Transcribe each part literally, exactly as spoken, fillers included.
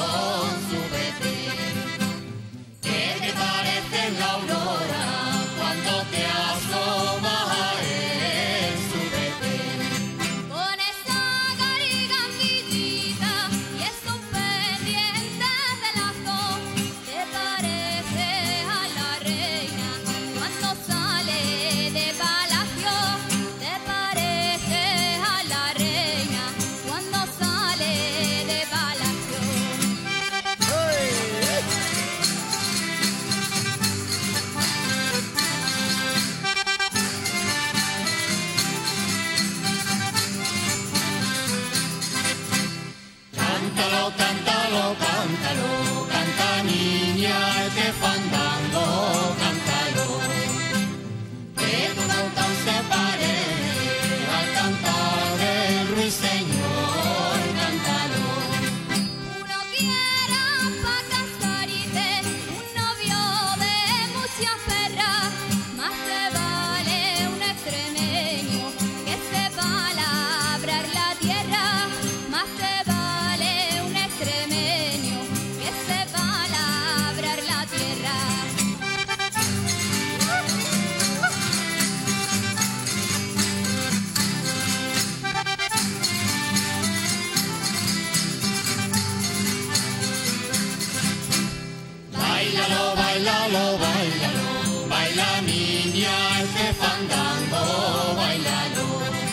Báilalo, báilalo, baila niña este fandango, báilalo.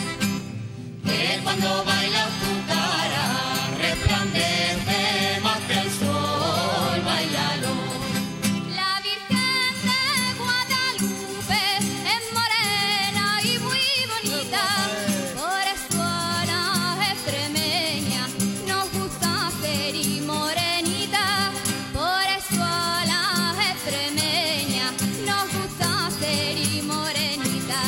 Que cuando bailas tu cara resplandece más que el sol, báilalo. La Virgen de Guadalupe es morena y muy bonita, por eso a las extremeñas nos gusta ser y morenita, por eso a las extremeñas nos gusta ser y morenita.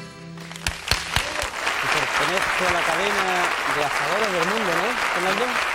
Pertenece a la cadena de asadores del mundo, ¿no, Fernando?